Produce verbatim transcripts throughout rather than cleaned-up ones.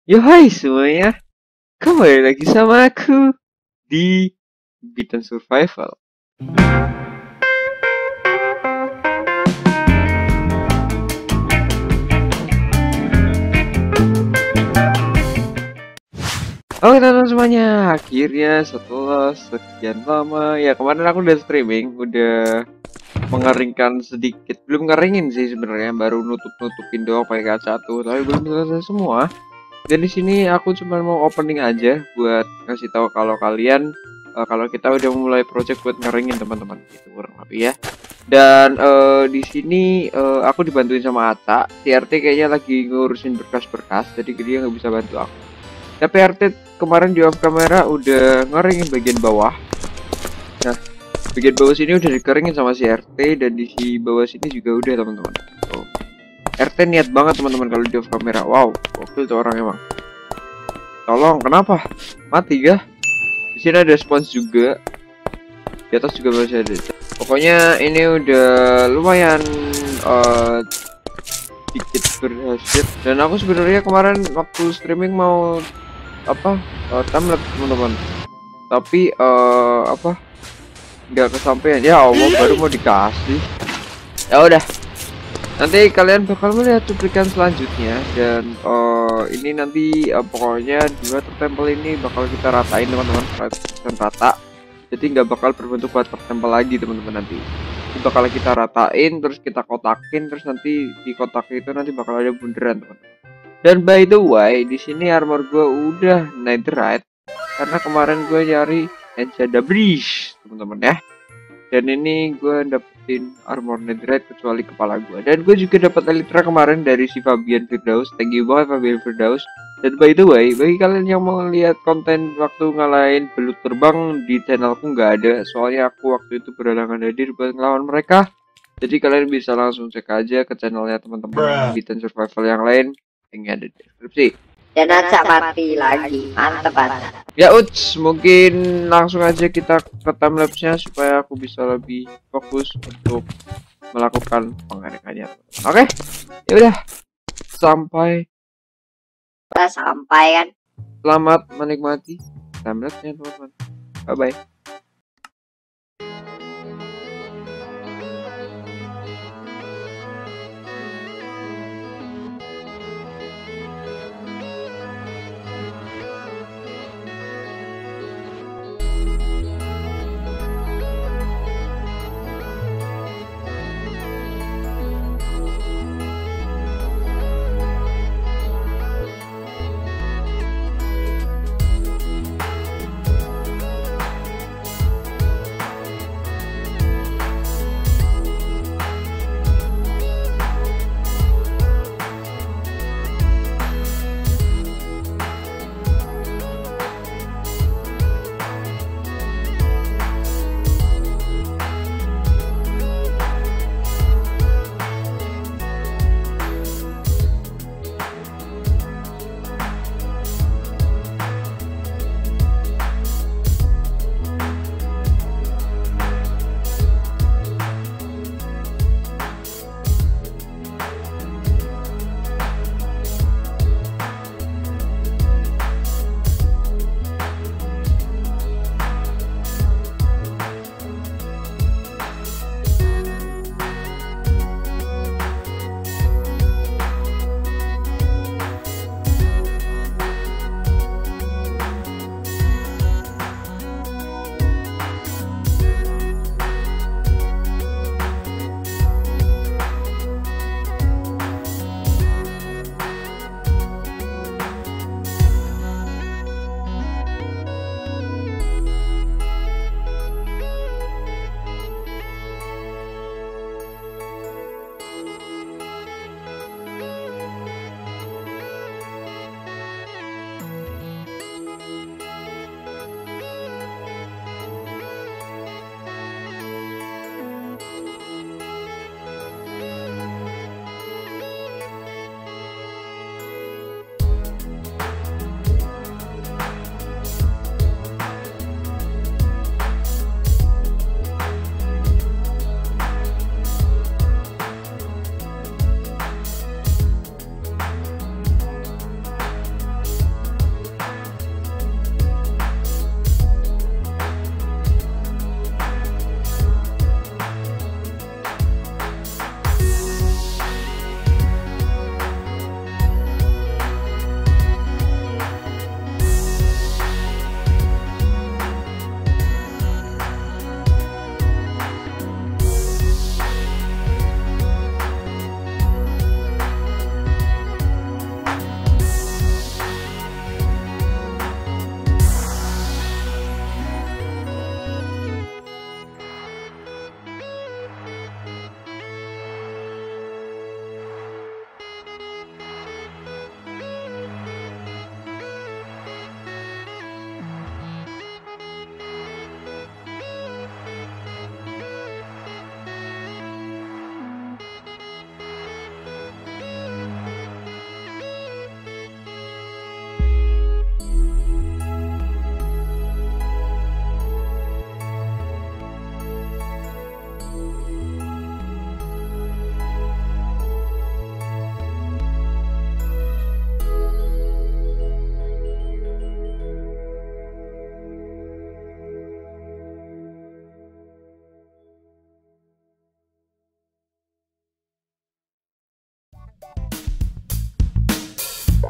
Yo hai semuanya, kembali lagi sama aku di Beaten Survival. Oke teman-teman semuanya, akhirnya setelah sekian lama, ya kemarin aku udah streaming, udah mengeringkan sedikit, belum ngeringin sih sebenarnya, baru nutup-nutupin doang pakai kaca tuh, tapi belum selesai semua. Dan di sini aku cuma mau opening aja buat ngasih tahu kalau kalian uh, kalau kita udah mulai project buat ngeringin teman-teman, itu kurang lebih ya. Dan uh, di sini uh, aku dibantuin sama Aca. T R T kayaknya lagi ngurusin berkas-berkas, jadi dia nggak bisa bantu aku. Tapi R T kemarin di off kamera udah ngeringin bagian bawah. Nah, bagian bawah sini udah dikeringin sama si R T, dan di si bawah sini juga udah teman-teman. Oh. R T niat banget teman-teman kalau di off kamera. Wow, gokil tuh orang emang. Tolong, kenapa? Mati kah? Di sini ada spons juga. Di atas juga masih ada. Pokoknya ini udah lumayan uh, sedikit berhasil. Dan aku sebenarnya kemarin waktu streaming mau apa uh, timelapse teman-teman. Tapi uh, apa? Nggak kesampaian. Ya Allah, baru mau dikasih. Ya udah. Nanti kalian bakal melihat cuplikan selanjutnya, dan uh, ini nanti uh, pokoknya dua tempel ini bakal kita ratain teman-teman, dan rata. Jadi nggak bakal berbentuk water temple lagi teman-teman, nanti ini bakal kita ratain, terus kita kotakin, terus nanti di kotak itu nanti bakal ada bunderan teman-teman. Dan by the way, di sini armor gue udah netherite karena kemarin gue nyari Enchada Bridge teman-teman ya. Dan ini gue dapetin armor netherite kecuali kepala gue. Dan gue juga dapat elytra kemarin dari si Fabian Firdaus. Thank you banget Fabian Firdaus. Dan by the way, bagi kalian yang mau lihat konten waktu ngalahin belut terbang di channelku nggak ada, soalnya aku waktu itu berhalangan hadir buat ngelawan mereka. Jadi kalian bisa langsung cek aja ke channelnya teman-teman di Beaten Survival yang lain, yang ada di deskripsi. Dan Aca mati lagi, mantep Aca. Ya Uts, mungkin langsung aja kita ke timelapse-nya supaya aku bisa lebih fokus untuk melakukan pengeringannya. Oke, ya udah, sampai Udah sampai kan. Selamat menikmati timelapse-nya teman-teman. Bye bye.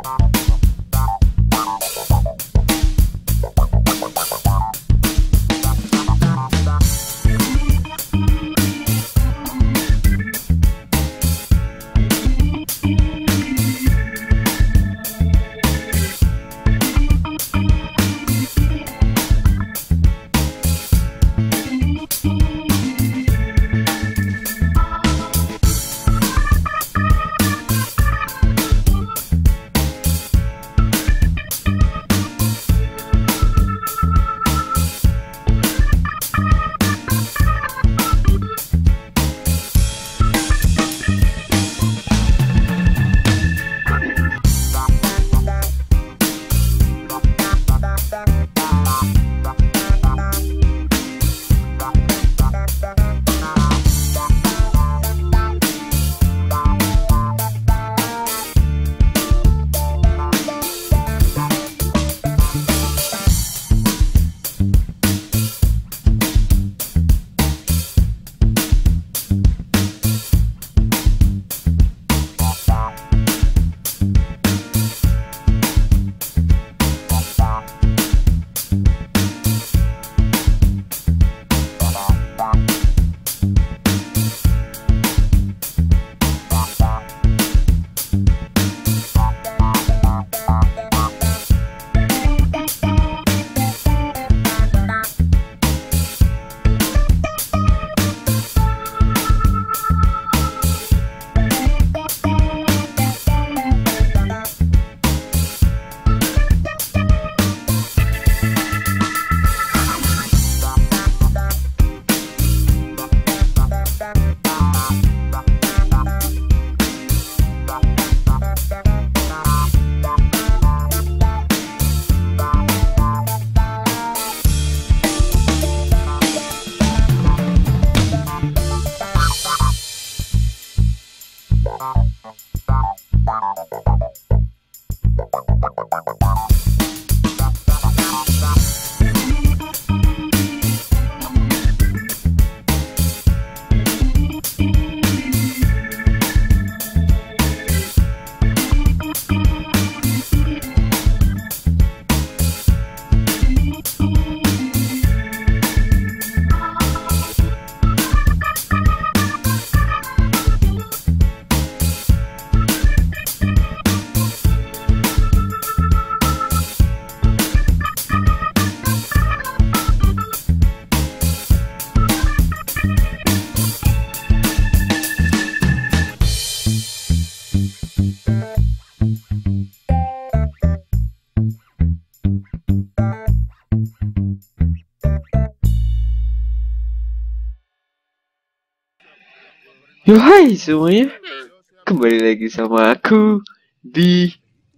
Yo hai semuanya, kembali lagi sama aku di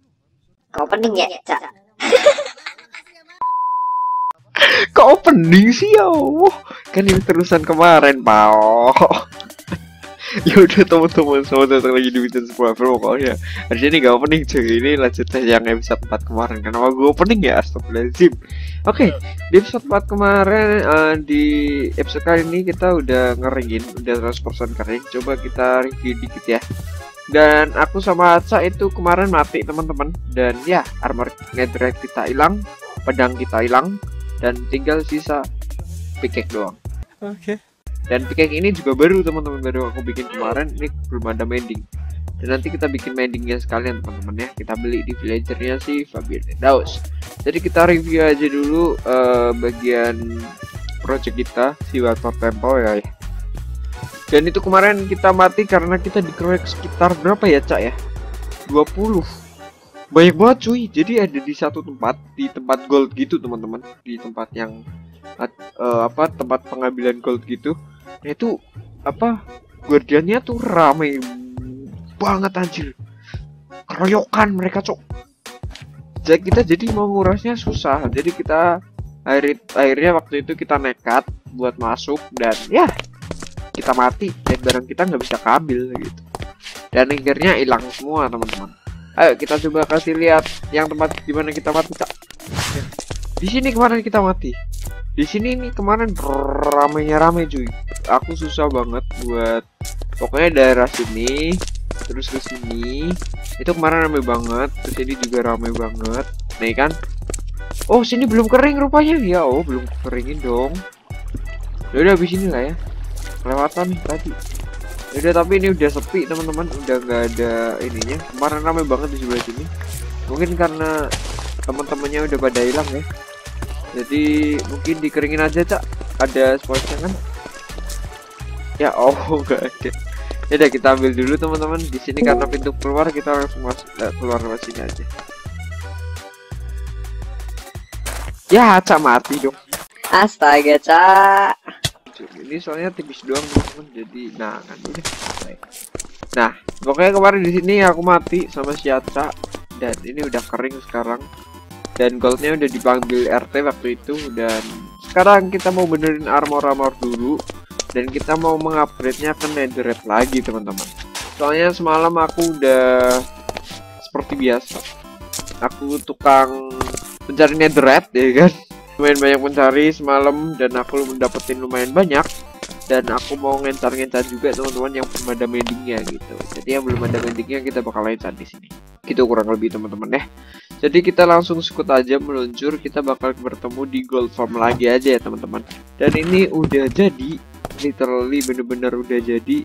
Kau pening ya, Cak? Kok opening sih ya? Kan ini terusan kemarin, Pao. Ya udah teman-teman, selamat datang lagi di Vincent Sebuah pokoknya. Hari ini gak opening cuy, ini lanjutan yang episode empat kemarin. Kenapa gue opening ya? Astagfirullahaladzim. Oke, di episode empat kemarin, uh, di episode kali ini kita udah ngeringin, udah seratus persen kering. Coba kita review dikit ya. Dan aku sama Aca itu kemarin mati teman-teman. Dan ya, armor netherite kita hilang, pedang kita hilang, dan tinggal sisa pickaxe doang. Oke. Okay. Dan pickaxe ini juga baru teman-teman, baru aku bikin kemarin. Ini belum ada mending. Dan nanti kita bikin mendingnya sekalian teman-teman ya. Kita beli di villagernya si Fabian Daus. Jadi kita review aja dulu uh, bagian project kita si Water Temple ya. Dan itu kemarin kita mati karena kita dikeroyok sekitar berapa ya Cak ya? dua puluh. Banyak banget cuy. Jadi ada di satu tempat, di tempat gold gitu teman-teman, di tempat yang uh, apa tempat pengambilan gold gitu. Nah itu apa guardiannya tuh rame banget anjir, keroyokan mereka cok. Jadi kita jadi mau ngurasnya susah. Jadi kita akhir akhirnya waktu itu kita nekat buat masuk dan ya kita mati dan barang kita nggak bisa kambil gitu. Dan akhirnya hilang semua teman-teman. Ayo kita coba kasih lihat yang tempat di mana kita mati Cak. Di sini kemarin kita mati. Di sini nih kemarin ramenya rame cuy. Aku susah banget buat pokoknya daerah sini terus ke sini. Itu kemarin rame banget, terus ini juga rame banget. Nih kan. Oh, sini belum kering rupanya. Ya, oh, belum keringin dong. Ya udah habis ini lah ya. Kelewatan nih tadi. Ya udah, tapi ini udah sepi teman-teman, udah nggak ada ininya. Kemarin rame banget di sebelah sini. Mungkin karena teman-temannya udah pada hilang ya. Jadi mungkin dikeringin aja, Cak. Ada sponsnya kan? Ya, oh, nggak ada. Ya udah, kita ambil dulu teman-teman di sini karena pintu keluar kita langsung masuk, eh, keluar lewat sini aja. Ya, Cak mati dong. Astaga, Cak. Ini soalnya tipis doang teman-teman. Jadi, nah kan udah selesai. Nah, pokoknya kemarin di sini aku mati sama si Aca dan ini udah kering sekarang. Dan goldnya udah dipanggil R T waktu itu, dan sekarang kita mau benerin armor-armor dulu. Dan kita mau mengupgrade-nya ke netherite lagi teman-teman. Soalnya semalam aku udah seperti biasa, aku tukang mencari netherite ya kan. Lumayan banyak mencari semalam dan aku mendapetin lumayan banyak. Dan aku mau ngencar-ngencar juga teman-teman yang belum ada mendingnya gitu. Jadi yang belum ada mendingnya kita bakal ngencar di sini. Gitu kurang lebih teman-teman ya. Jadi kita langsung skut aja meluncur. Kita bakal bertemu di gold farm lagi aja ya teman-teman. Dan ini udah jadi. Literally bener-bener udah jadi.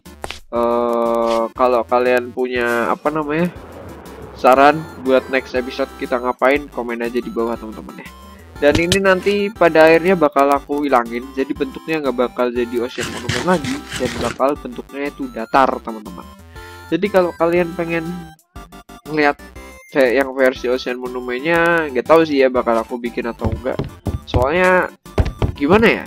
uh, Kalau kalian punya apa namanya saran buat next episode kita ngapain, komen aja di bawah teman-teman ya. Dan ini nanti pada akhirnya bakal aku hilangin. Jadi bentuknya nggak bakal jadi ocean monument lagi, dan bakal bentuknya itu datar teman-teman. Jadi kalau kalian pengen ngeliat kayak yang versi ocean monumentnya, nggak tahu sih ya bakal aku bikin atau enggak. Soalnya gimana ya,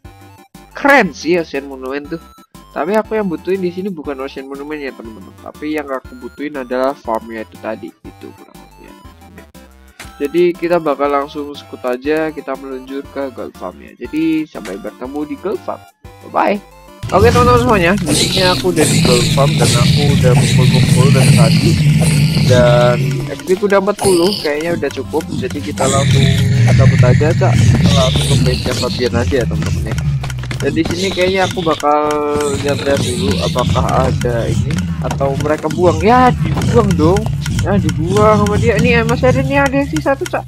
keren sih Ocean Monument tuh. Tapi aku yang butuhin di sini bukan Ocean Monument ya teman-teman. Tapi yang aku butuhin adalah farmnya itu tadi. Itu kurang lebih ya, teman-teman. Jadi kita bakal langsung skut aja, kita meluncur ke gold farmnya. Jadi sampai bertemu di gold farm. Bye bye. Oke teman-teman semuanya, di sini aku udah di gold farm dan aku udah mukul-mukul dari tadi. Dan X P ku udah empat puluh, kayaknya udah cukup. Jadi kita langsung cabut aja, Cak. Kita langsung ke base Fabian aja ya teman-teman ya. Dan di sini kayaknya aku bakal lihat-lihat dulu apakah ada ini atau mereka buang. Ya dibuang dong, ya dibuang sama dia. Ini masih ada nih, ada sih satu, Cak.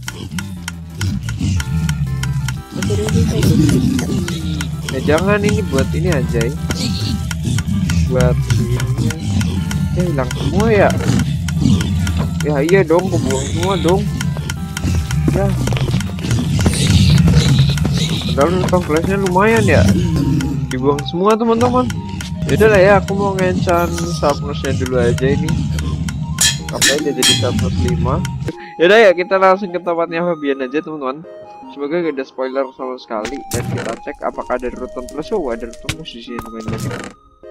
Masih ada sih satu. Ya jangan, ini buat ini aja ya. Buat ini. Ya hilang semua ya. Ya iya dong, kebuang semua dong. Ya. Padahal tong flashnya lumayan ya, dibuang semua teman-teman. Yaudah lah ya, aku mau ngencan sharpness-nya dulu aja ini. Oke, dia jadi sharpness lima. Yaudah ya, kita langsung ke tempatnya Fabian aja teman-teman. Semoga gak ada spoiler sama sekali. Dan kita cek apakah ada rotten plus. Oh, ada rotten plus di sini lumayan banyak.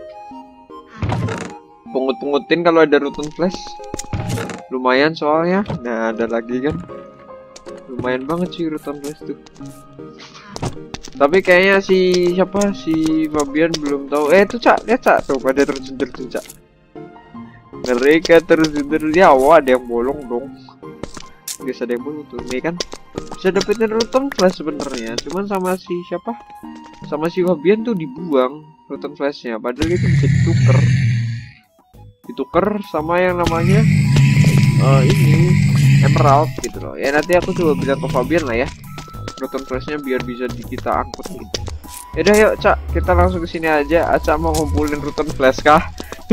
Pungut-pungutin kalau ada rotten flash. Lumayan soalnya. Nah, ada lagi kan. Lumayan banget sih rotten flash tuh. Tapi kayaknya si siapa si Fabian belum tahu. Eh tuh, Cak, lihat, Cak, tuh pada terjun tuh, Cak. Mereka terjun ya. Wah, ada yang bolong dong. Bisa ada yang bolong tuh. Nih kan bisa dapetin rotten flash sebenarnya. Cuman sama si siapa? Sama si Fabian tuh dibuang rotten flashnya. Padahal itu bisa ditukar. Ditukar sama yang namanya uh, ini emerald gitu loh. Ya nanti aku coba bilang ke Fabian lah ya. Rotten flashnya biar bisa di kita angkut gitu. Yaudah yuk, Cak, kita langsung ke sini aja. Aca mau ngumpulin rotten flash kah?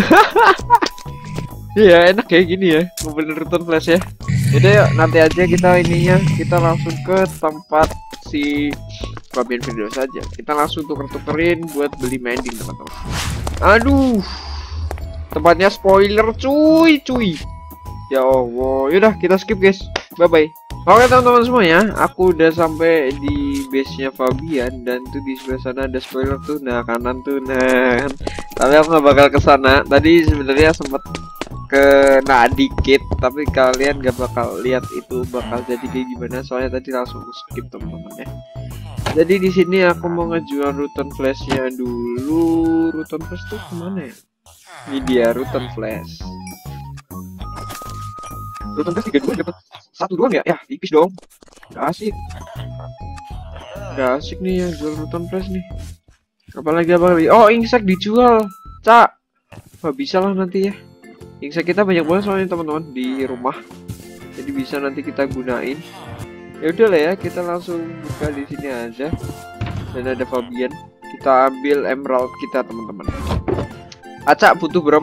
Iya, enak kayak gini ya, ngumpulin rotten flash ya. Yaudah yuk, nanti aja kita ininya, kita langsung ke tempat si Fabian video saja. Kita langsung tuker-tukerin buat beli mending teman-teman. Aduh, tempatnya spoiler cuy cuy. Ya Allah, yaudah kita skip guys. Bye bye. Oke teman-teman semuanya, aku udah sampai di base-nya Fabian dan tuh di sebelah sana ada spoiler tuh, nah kanan tuh, nah. Tapi aku nggak bakal ke sana. Tadi sebenarnya sempat kena dikit, tapi kalian gak bakal lihat itu bakal jadi kayak gimana. Soalnya tadi langsung skip teman-teman ya. Jadi di sini aku mau ngejual rotten flashnya dulu. Rotten flash tuh kemana ya? Ini dia rotten flash. Rotten flash tiga dua dapat satu doang ya? Ya tipis dong. Gak asik. Gak asik nih ya jual rotten flash nih. Apalagi apa lagi? Oh, insect dijual, Cak. Gak bisa lah nanti ya. Insect kita banyak banget soalnya teman-teman di rumah, jadi bisa nanti kita gunain. Ya udah lah ya, kita langsung buka di sini aja. Dan ada Fabian, kita ambil emerald kita teman-teman. Acak butuh berapa?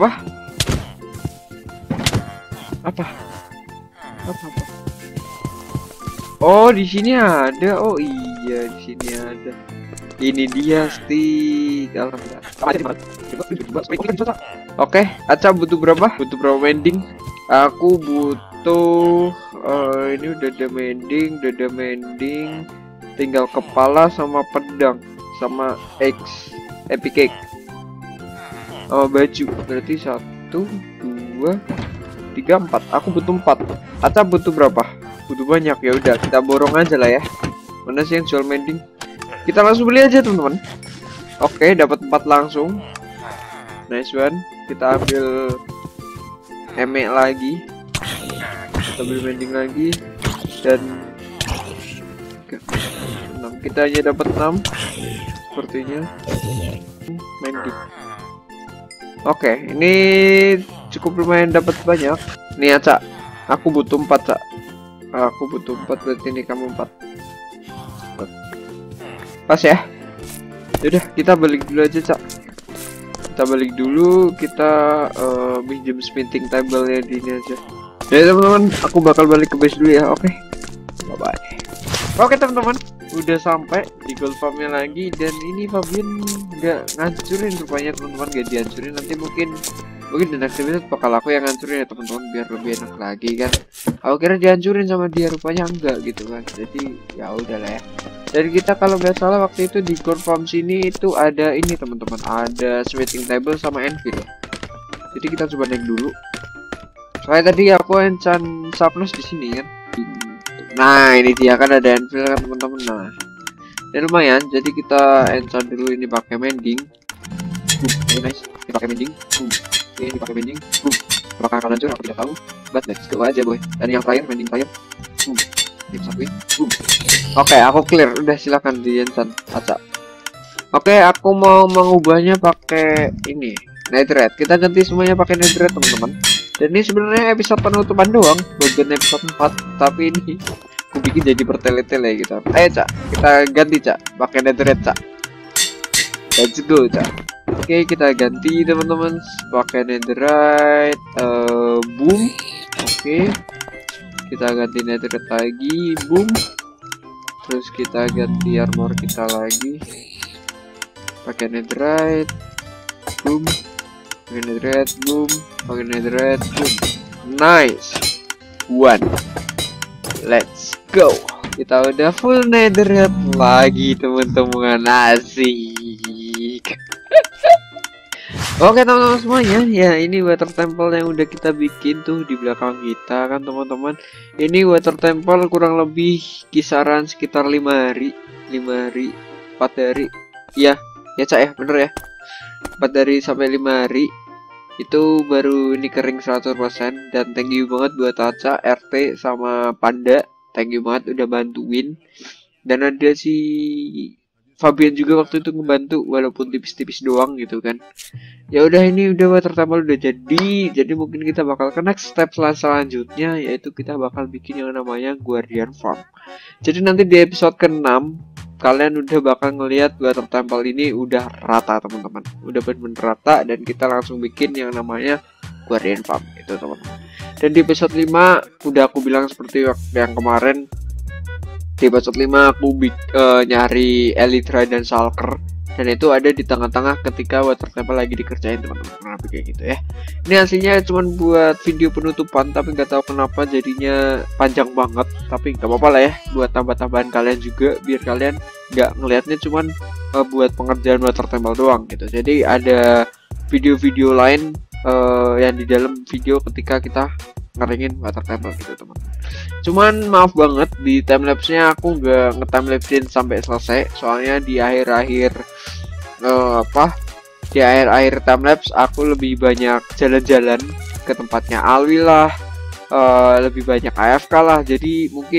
Apa? Apa? Apa? Oh di sini ada. Oh iya di sini ada. Ini dia stick. Alhamdulillah. Oke, Acak butuh berapa? Butuh berapa mending? Aku butuh. Uh, ini udah ada mending, udah ada mending. Tinggal kepala sama pedang sama X epic cake sama baju. Berarti satu, dua, tiga, empat. Aku butuh empat. Acak butuh berapa? Butuh banyak. Ya udah kita borong aja lah ya. Mana sih yang jual mending? Kita langsung beli aja teman-teman. Oke, dapat empat langsung. Nice one. Kita ambil emek lagi. Kita beli mending lagi dan enam. Kita hanya dapat enam sepertinya. Mending. Oke, ini cukup lumayan dapat banyak. Nih Acak, aku butuh empat, Cak. Aku butuh empat, berarti ini kamu empat. Pas ya. Yaudah, kita balik dulu aja, Cak. Kita balik dulu, kita uh, minjem smithing table ya di ini aja. Ya teman-teman, aku bakal balik ke base dulu ya. Oke. Bye bye. Oke teman-teman, udah sampai di gold farmnya lagi, dan ini Fabian nggak ngancurin rupanya teman-teman, gak dihancurin. Nanti mungkin mungkin di next episode bakal aku yang ngancurin ya teman-teman, biar lebih enak lagi kan. Aku kira dihancurin sama dia, rupanya enggak gitu kan. Jadi ya udahlah ya. Dan kita kalau nggak salah waktu itu di gold farm sini itu ada ini teman-teman, ada smithing table sama anvil. Jadi kita coba naik dulu. Soalnya tadi aku enchant sharpness di sini kan. Nah ini dia kan ada anvil kan teman-teman. Nah dan lumayan, jadi kita enchant dulu ini pakai mending. Oke nice, ini pakai mending. Ini pakai mending. Apakah akan hancur? Aku tidak tahu. But let's go aja boy. Dan yang terakhir mending terakhir. Ini satuin. Oke aku clear, udah silakan di enchant Acak. Oke aku mau mengubahnya pakai ini netherite. Kita ganti semuanya pakai netherite teman-teman. Dan ini sebenarnya episode penutupan doang, bagian episode empat, tapi ini aku bikin jadi bertele-tele gitu. Ayo Cak, kita ganti Cak, pakai netherite Cak. Let's go Cak. Oke kita ganti teman-teman, pakai netherite, uh, boom. Oke, kita ganti netherite lagi, boom. Terus kita ganti armor kita lagi, pakai netherite, boom. Pakai netherite, boom. Pakai netherite, boom. Nice one. Let's go. Kita udah full netherite lagi teman-teman, asik. Oke teman-teman semuanya, ya ini water temple yang udah kita bikin tuh di belakang kita kan teman-teman. Ini water temple kurang lebih kisaran sekitar lima hari, lima hari, empat hari. Iya, ya Cak ya, bener ya. empat hari sampai lima hari itu baru ini kering seratus persen. Dan thank you banget buat Acak, R T sama Panda, thank you banget udah bantuin. Dan ada si Fabian juga waktu itu ngebantu walaupun tipis-tipis doang gitu kan. Ya udah ini udah water temple udah jadi. Jadi mungkin kita bakal ke next step selanjutnya, yaitu kita bakal bikin yang namanya Guardian Farm. Jadi nanti di episode keenam kalian udah bakal ngelihat water temple ini udah rata teman-teman, udah bener-bener rata, dan kita langsung bikin yang namanya Guardian Farm itu teman-teman. Dan di episode lima udah aku bilang seperti waktu yang kemarin, di episode lima aku uh, nyari Elytra dan Shulker, dan itu ada di tengah-tengah ketika water temple lagi dikerjain teman-teman. Kenapa kayak gitu ya. Ini aslinya cuma buat video penutupan, tapi nggak tahu kenapa jadinya panjang banget. Tapi nggak apa-apa lah ya, buat tambah-tambahan kalian juga, biar kalian nggak ngelihatnya cuman uh, buat pengerjaan water temple doang gitu. Jadi ada video-video lain uh, yang di dalam video ketika kita ngeringin water temple gitu teman. Cuman maaf banget di timelapse-nya aku nggak nge-timelapsein sampai selesai, soalnya di akhir-akhir uh, apa di akhir-akhir timelapse aku lebih banyak jalan-jalan ke tempatnya Alwi lah, uh, lebih banyak A F K lah, jadi mungkin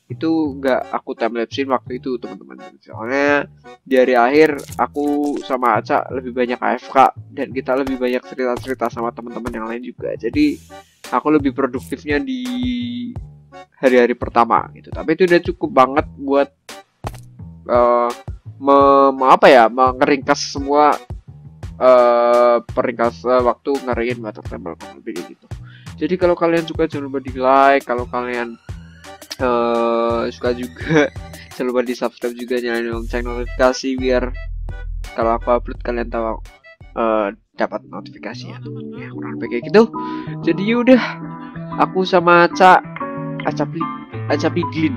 itu nggak aku timelapsein waktu itu teman-teman. Soalnya di hari akhir aku sama Aca lebih banyak A F K dan kita lebih banyak cerita-cerita sama teman-teman yang lain juga. Jadi aku lebih produktifnya di hari-hari pertama gitu. Tapi itu udah cukup banget buat uh, me, me- apa ya mengeringkas semua uh, peringkas uh, waktu ngerayain Battle Table kayak gitu. Jadi kalau kalian suka jangan lupa di like, kalau kalian uh, suka juga jangan lupa di subscribe juga, nyalain lonceng notifikasi biar kalau aku upload kalian tahu uh, dapat notifikasi ya. Ya kurang lebih kayak gitu. Jadi yaudah, aku sama Aca Aca Pli Aca Piglin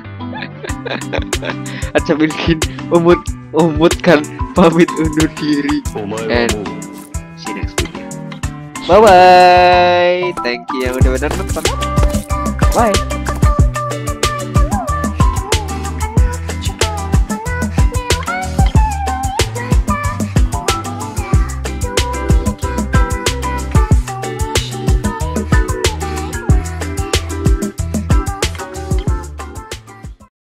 Aca Piglin umut umutkan pamit undur diri and see you next video. Bye bye. Thank you yang udah benar nonton. Bye.